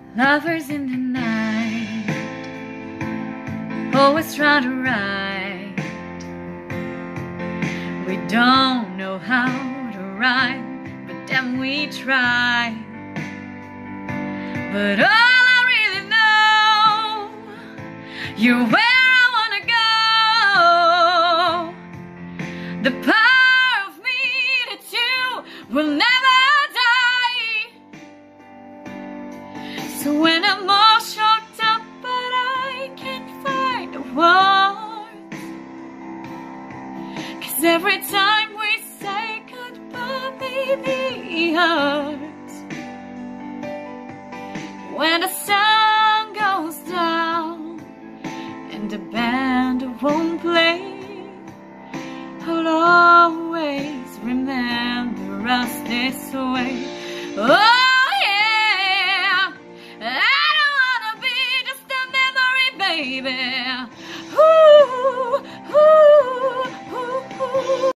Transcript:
Lovers in the night, always try to write. We don't know how to write, but then we try. But all I really know, you're where I wanna go. The part of me that you will never die. So when I'm all choked up, but I can't find the words, 'cause every time we say goodbye, baby, it hurts. When the sun goes down and the band won't play, I'll always remember us this way. Oh yeah, I don't wanna be just a memory, baby. Ooh.